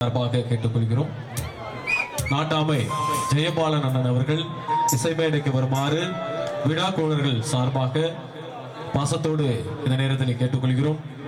சார்பாக கேட்டுக்கொள்கிறோம். நாட்டாமை ஜெயபாலன் அண்ணன் அவர்கள் இசைமேடைக்கு வருமாறு விழா குழுவர்கள் சார்பாக பாசத்தோடு இந்த நேரத்தில் கேட்டுக்கொள்கிறோம்.